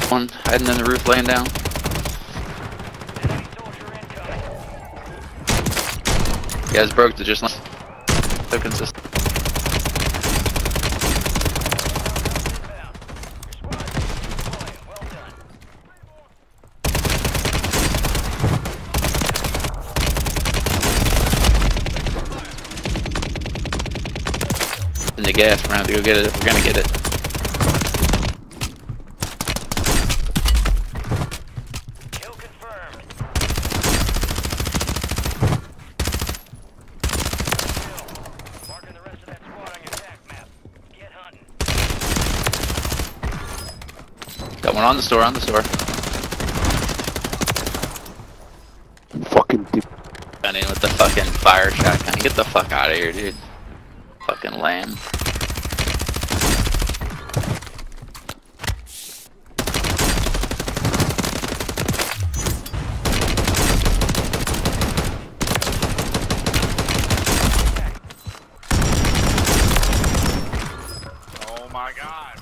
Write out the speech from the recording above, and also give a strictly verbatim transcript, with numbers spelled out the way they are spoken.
One hiding in the roof, laying down. You guys broke the just so consistent. In the gas, we're gonna have to go get it if we're gonna get it. Kill confirmed. Marking the rest of that squad on your attack map. Get hunting. Got one on the store, on the store. Fucking dude. Got in with the fucking fire shotgun. Get the fuck out of here, dude. Fucking lame. Oh my god.